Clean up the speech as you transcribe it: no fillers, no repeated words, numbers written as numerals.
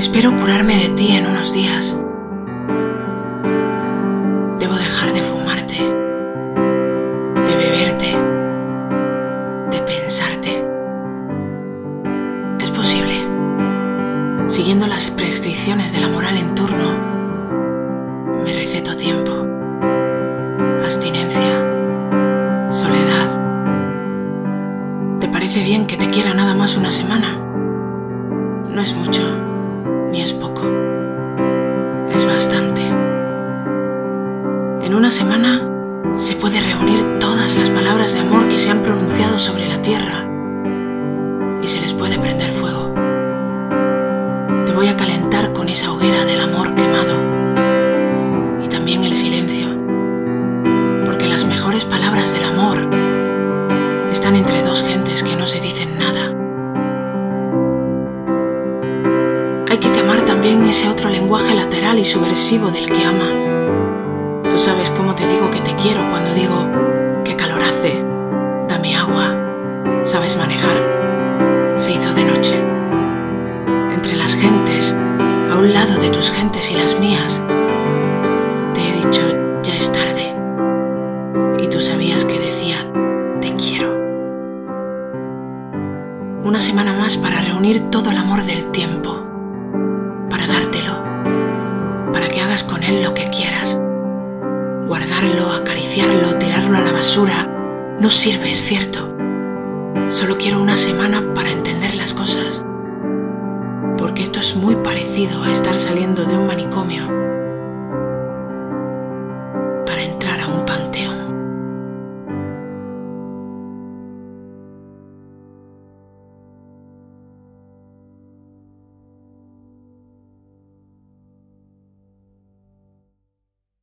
Espero curarme de ti en unos días. Debo dejar de fumarte, de beberte, de pensarte. Es posible. Siguiendo las prescripciones de la moral en turno, me receto tiempo, abstinencia, soledad. ¿Te parece bien que te quiera nada más una semana? No es mucho, ni es poco. Es bastante. En una semana se puede reunir todas las palabras de amor que se han pronunciado sobre la tierra y se les puede prender fuego. Te voy a calentar con esa hoguera del amor quemado y también el silencio, porque las mejores palabras del amor están entre dos gentes que no se dicen nada. Hay que quemar también ese otro lenguaje lateral y subversivo del que ama. Tú sabes cómo te digo que te quiero cuando digo qué calor hace, dame agua, sabes manejar. Se hizo de noche. Entre las gentes, a un lado de tus gentes y las mías, te he dicho ya es tarde. Y tú sabías que decía te quiero. Una semana más para reunir todo el amor del tiempo, para dártelo, para que hagas con él lo que quieras. Guardarlo, acariciarlo, tirarlo a la basura, no sirve, es cierto. Solo quiero una semana para entender las cosas, porque esto es muy parecido a estar saliendo de un manicomio